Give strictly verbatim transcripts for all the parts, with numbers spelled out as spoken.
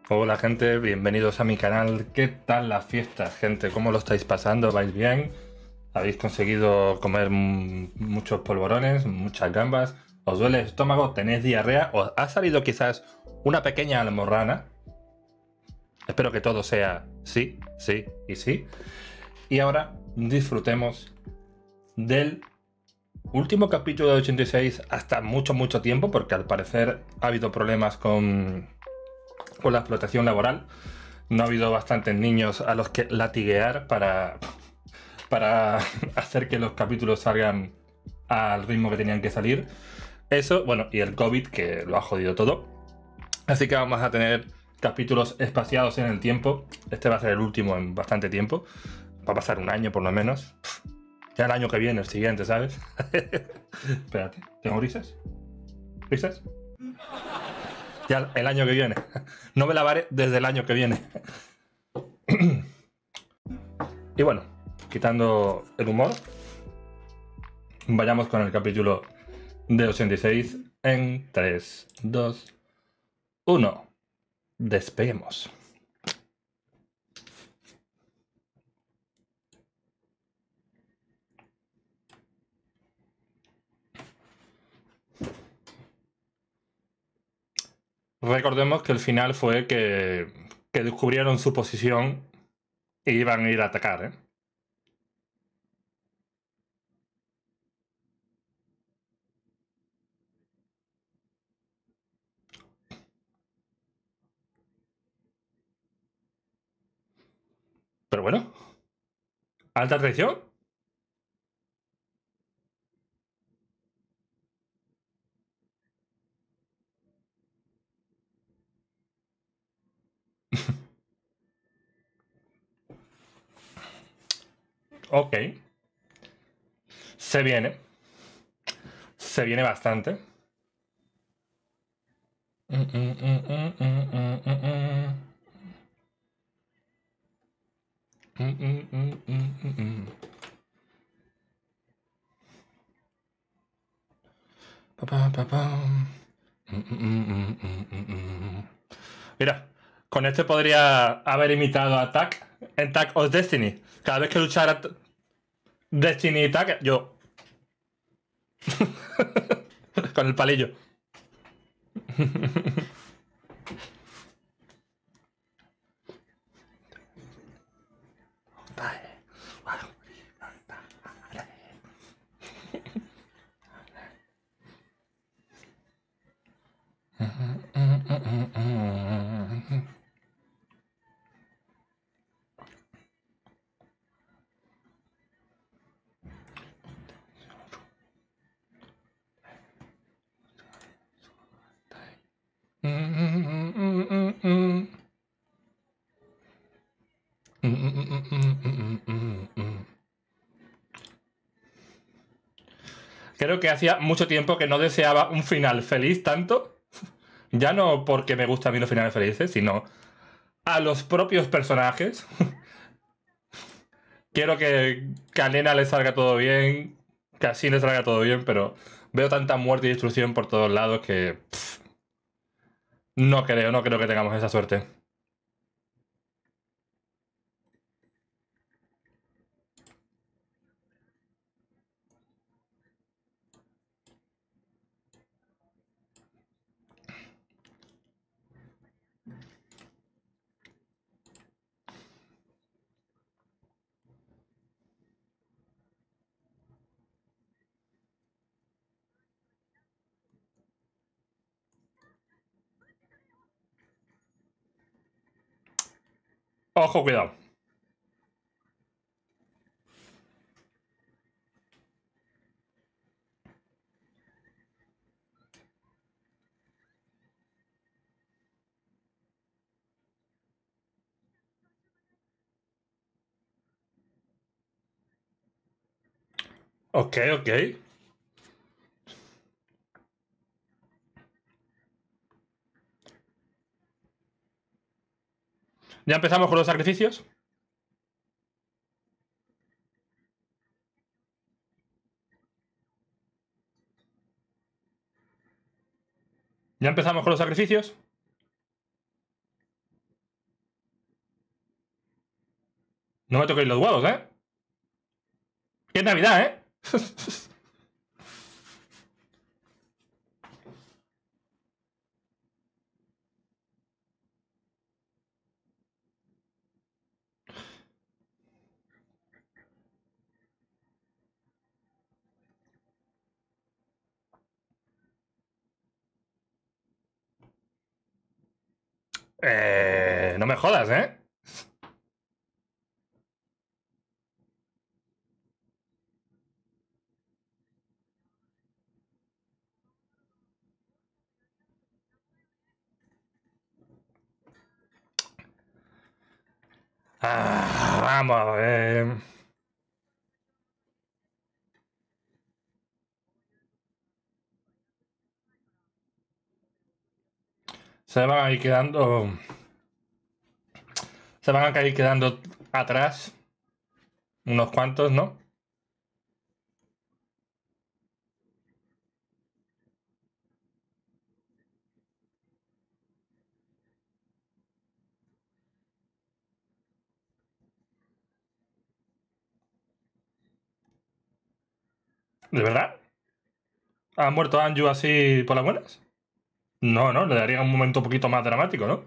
Hola gente, bienvenidos a mi canal. ¿Qué tal las fiestas, gente? ¿Cómo lo estáis pasando? ¿Vais bien? ¿Habéis conseguido comer mm, muchos polvorones, muchas gambas? ¿Os duele el estómago? ¿Tenéis diarrea? ¿Os ha salido quizás una pequeña almorrana? Espero que todo sea sí, sí y sí. Y ahora disfrutemos del último capítulo de ochenta y seis hasta mucho, mucho tiempo, porque al parecer ha habido problemas con, con la explotación laboral. No ha habido bastantes niños a los que latiguear para, para hacer que los capítulos salgan al ritmo que tenían que salir. Eso, bueno, y el COVID que lo ha jodido todo. Así que vamos a tener capítulos espaciados en el tiempo. Este va a ser el último en bastante tiempo. Va a pasar un año por lo menos. Ya el año que viene, el siguiente, ¿sabes? Espérate, ¿tengo risas? ¿Risas? Ya el año que viene. No me lavaré desde el año que viene. Y bueno, quitando el humor, vayamos con el capítulo de ochenta y seis en tres, dos, uno. Despeguemos. Recordemos que el final fue que, que descubrieron su posición y iban a ir a atacar, ¿eh? Pero bueno, alta traición. Ok, se viene. Se viene bastante. Mm, mm, mm, mm, mm, mm, mm. Mm, mm, mm, mm, mm, mm. Pa, pa, pa, pa. Mm, mm, mm, mm, mm, mm. Mira, con este podría haber imitado a Tak en Tak of Destiny. Cada vez que luchara t- Destiny y Tak, yo. Con el palillo. Creo que hacía mucho tiempo que no deseaba un final feliz tanto. Ya no porque me gustan a mí los finales felices, sino a los propios personajes. Quiero que, que a Nena le salga todo bien, que a Shin le salga todo bien, pero veo tanta muerte y destrucción por todos lados que pff, no creo, no creo que tengamos esa suerte. Ojo, cuidado. Ok, ok. ¿Ya empezamos con los sacrificios? ¿Ya empezamos con los sacrificios? No me toquéis los huevos, ¿eh? ¡Qué Navidad, eh! Eh, no me jodas, ¿eh? Ah, vamos a ver. Se van a ir quedando... Se van a ir quedando atrás. Unos cuantos, ¿no? ¿De verdad? ¿Ha muerto Anju así por las buenas? No, no, le daría un momento un poquito más dramático, ¿no?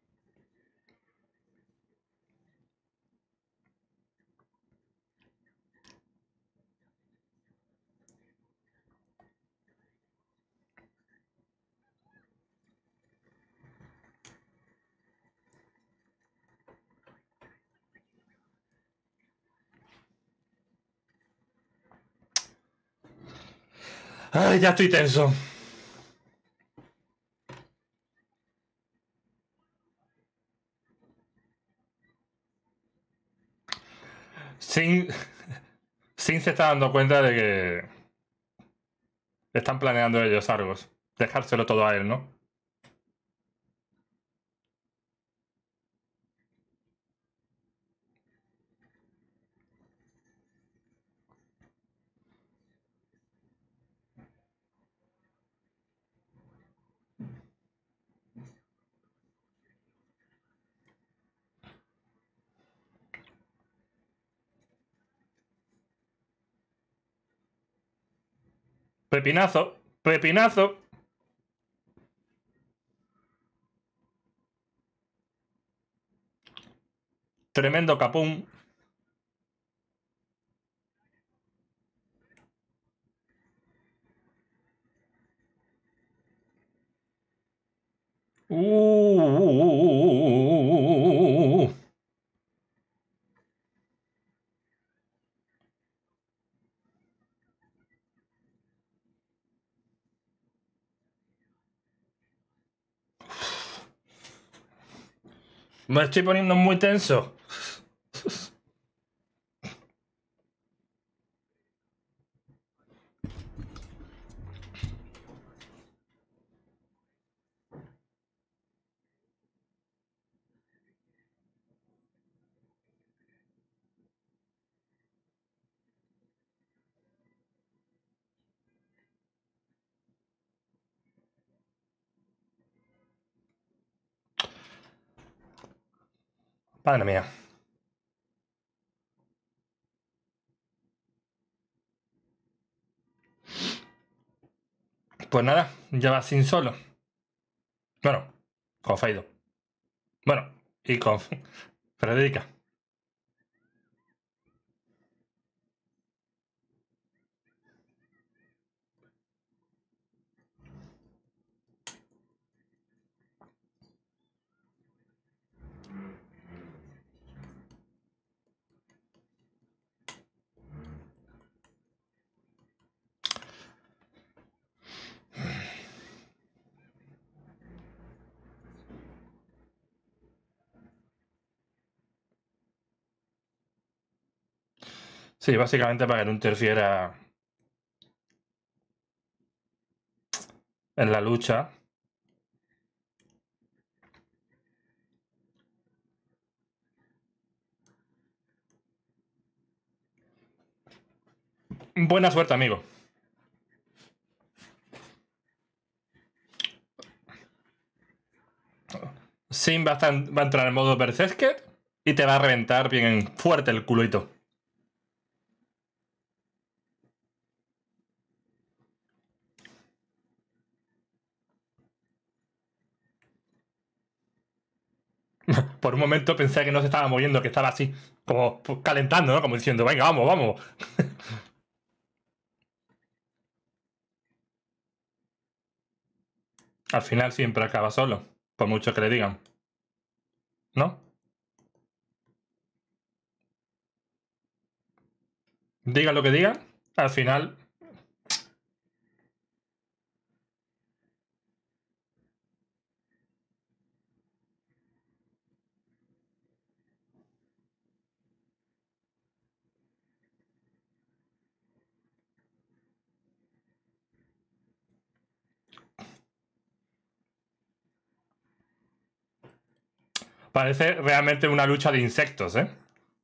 Ay, ya estoy tenso. Sin... Sin se está dando cuenta de que... Están planeando ellos Argos. Dejárselo todo a él, ¿no? Pepinazo. Pepinazo. Tremendo capún. Uh, uh, uh, uh, uh. Me estoy poniendo muy tenso. Madre mía. Pues nada, ya va sin solo. Bueno, con Faido. Bueno, y con Frederica. Sí, básicamente para que no interfiera en la lucha. Buena suerte, amigo. Sim va a, estar, va a entrar en modo Berserker. y te va a reventar bien fuerte el culito. Por un momento pensé que no se estaba moviendo, que estaba así, como pues, calentando, ¿no? Como diciendo, venga, vamos, vamos. Al final siempre acaba solo, por mucho que le digan. ¿No? Digan lo que digan, al final parece realmente una lucha de insectos, ¿eh?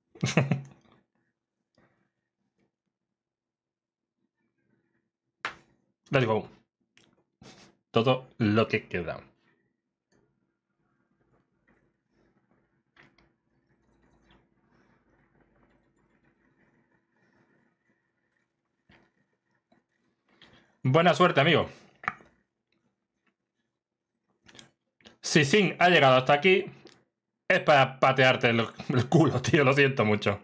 Let's go. Todo lo que queda. Buena suerte, amigo. Si Sin ha llegado hasta aquí, es para patearte el, el culo, tío. Lo siento mucho.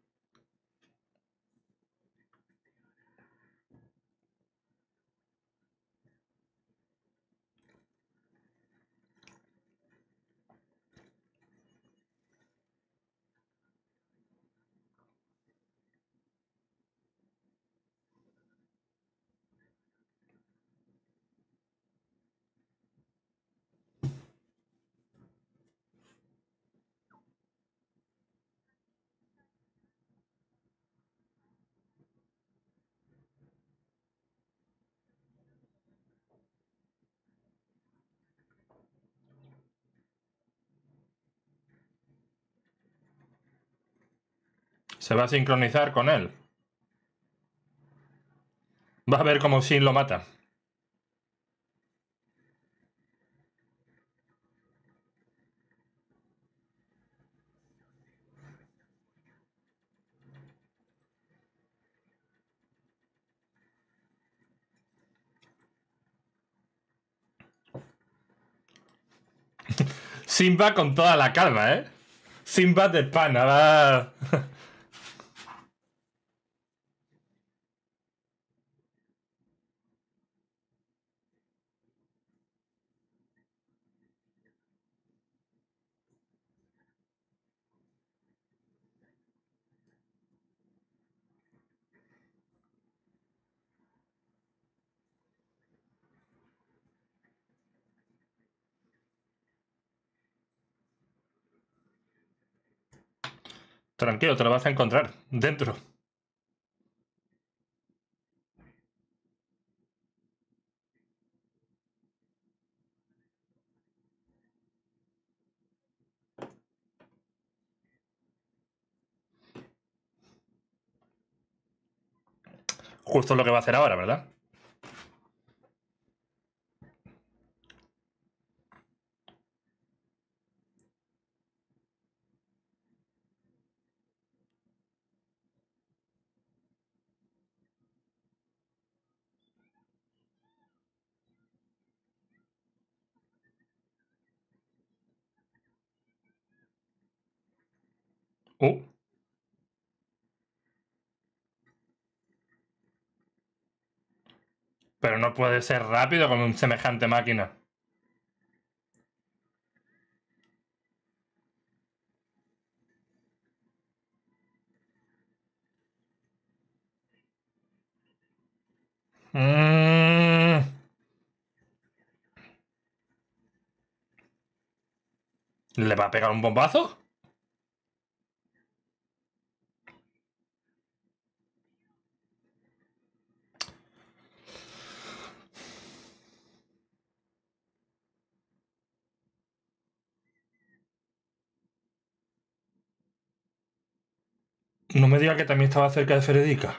Se va a sincronizar con él. Va a ver cómo Sin lo mata. Simba con toda la calma, ¿eh? Simba de pana, va. Tranquilo, te lo vas a encontrar. Dentro. Justo lo que va a hacer ahora, ¿verdad? Uh. Pero no puede ser rápido con un semejante máquina. Mm. ¿Le va a pegar un bombazo? No me diga que también estaba cerca de Frederica.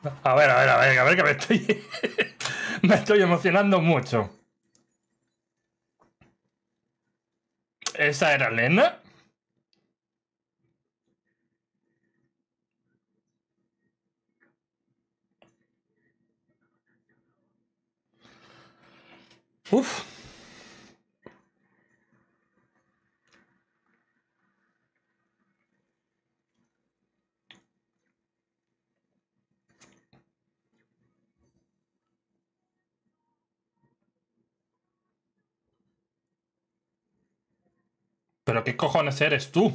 A ver, a ver, a ver, a ver, que me estoy. Me estoy emocionando mucho. ¿Esa era Lena? Uf. ¿Pero qué cojones eres tú?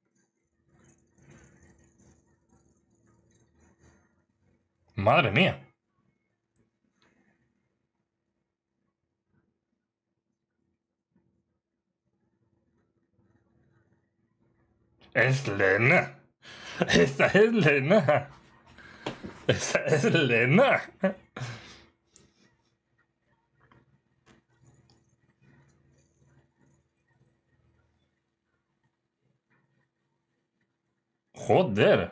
Madre mía. Es Lena. Esa es Lena. Esa es Lena. Joder.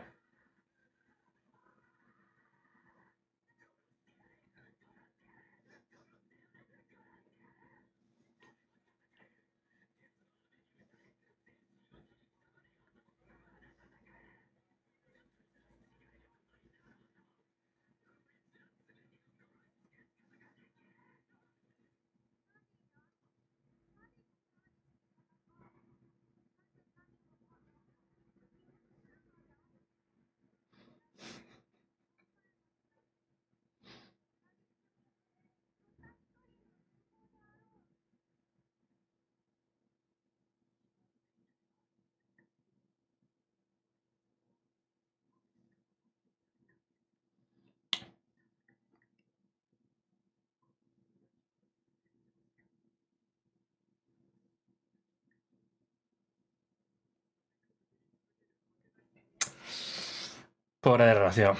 Pobre desgraciado.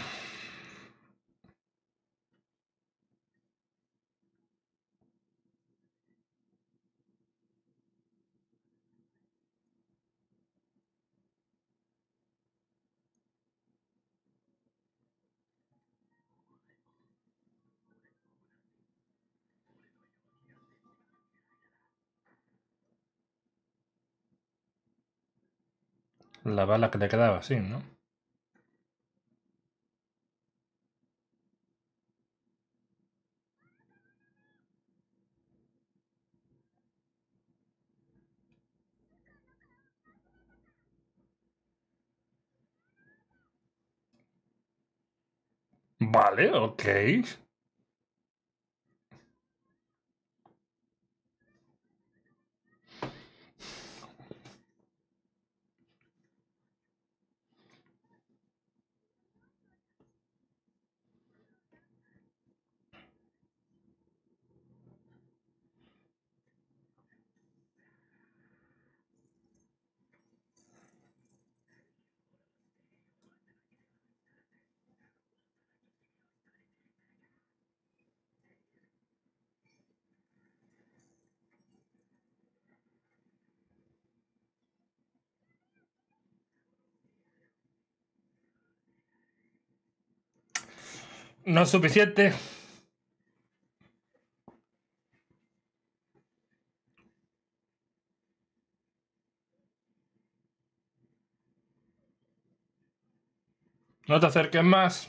La bala que le quedaba así, ¿no? Vale, ok. No es suficiente. No te acerques más.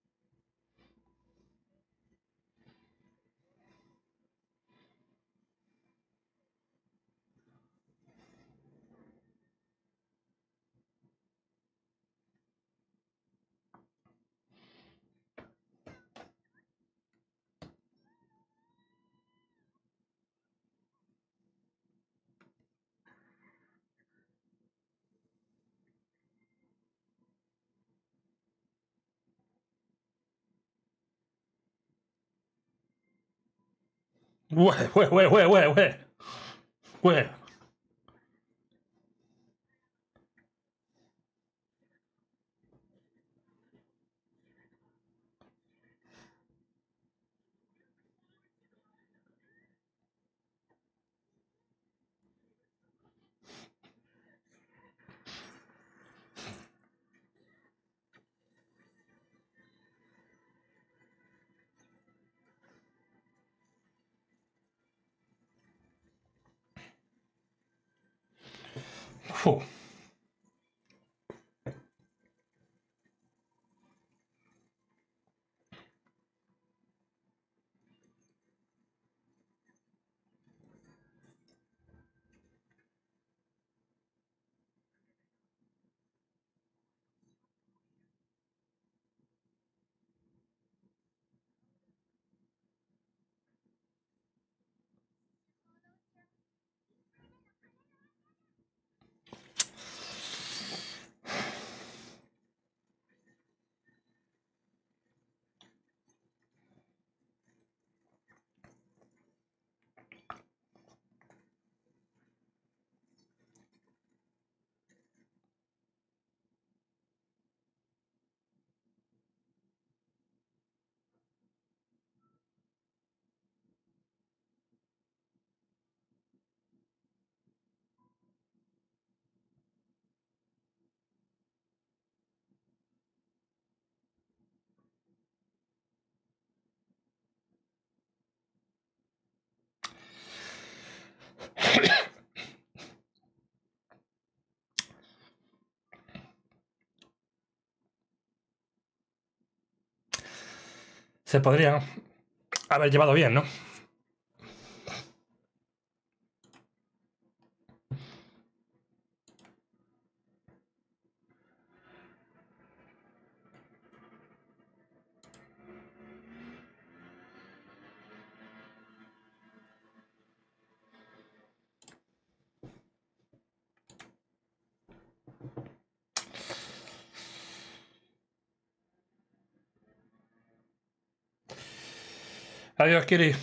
Güey, güey, güey, güey, güey, güey. Güey. Fu. Se podría haber llevado bien, ¿no? Adiós, Kiri.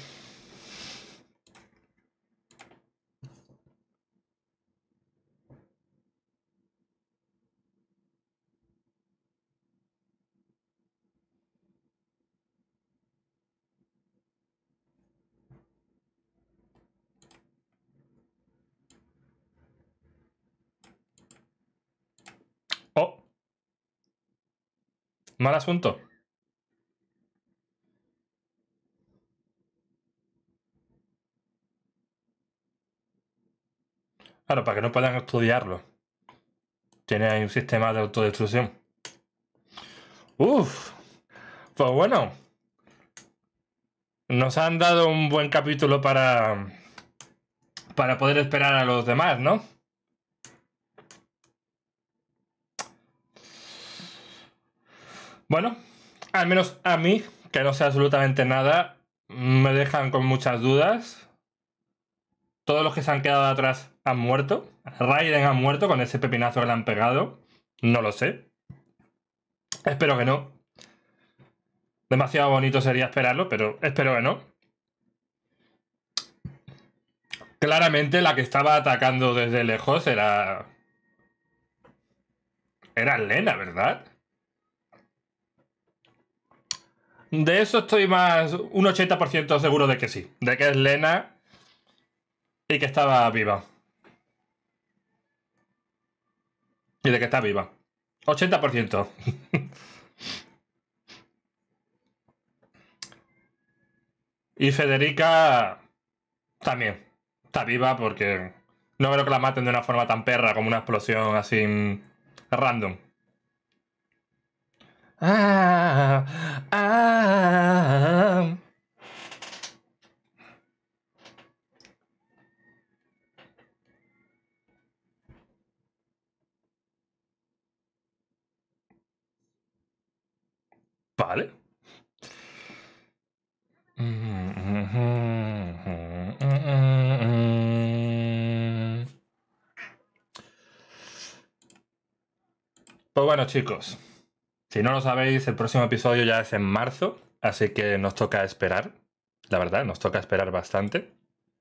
Oh. Mal asunto. Claro, para que no puedan estudiarlo. Tiene ahí un sistema de autodestrucción. Uf. Pues bueno. Nos han dado un buen capítulo para... Para poder esperar a los demás, ¿no? Bueno, al menos a mí, que no sé absolutamente nada, me dejan con muchas dudas. Todos los que se han quedado atrás han muerto. Raiden ha muerto con ese pepinazo que le han pegado. No lo sé. Espero que no. Demasiado bonito sería esperarlo, pero espero que no. Claramente la que estaba atacando desde lejos era... Era Lena, ¿verdad? De eso estoy más... Un ochenta por ciento seguro de que sí. De que es Lena y que estaba viva. Y de que está viva. ochenta por ciento. Y Federica también está viva porque no creo que la maten de una forma tan perra como una explosión así random. Ah, ah. Vale. Pues bueno, chicos, si no lo sabéis, el próximo episodio ya es en marzo, así que nos toca esperar. La verdad, nos toca esperar bastante.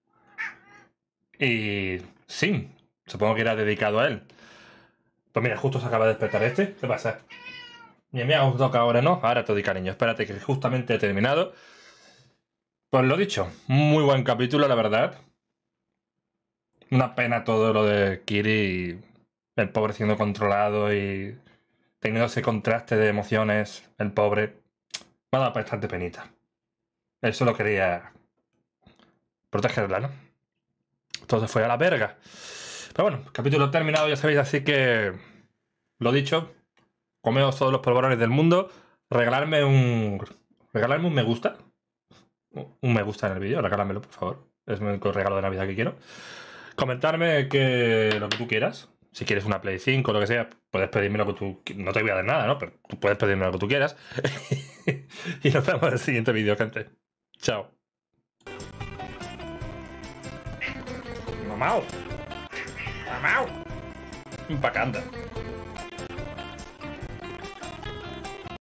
Y sí, supongo que irá dedicado a él. Pues mira, justo se acaba de despertar este. ¿Qué pasa? Y me ha toca ahora, ¿no? Ahora te doy cariño. Espérate, que justamente he terminado. Pues lo dicho, muy buen capítulo, la verdad. Una pena todo lo de Kiri y el pobre siendo controlado y teniendo ese contraste de emociones, el pobre. Me ha dado bastante penita. Él solo quería protegerla, ¿no? Entonces fue a la verga. Pero bueno, capítulo terminado, ya sabéis, así que lo dicho, comeos todos los polvorones del mundo, regalarme un regalarme un me gusta, un me gusta en el vídeo, regálamelo por favor, es el único regalo de Navidad que quiero. Comentarme que lo que tú quieras, si quieres una Play cinco o lo que sea, puedes pedirme lo que tú, no te voy a dar nada, ¿no? Pero tú puedes pedirme lo que tú quieras. Y nos vemos en el siguiente vídeo, gente. Chao. Mamao. Mamao. Empacando.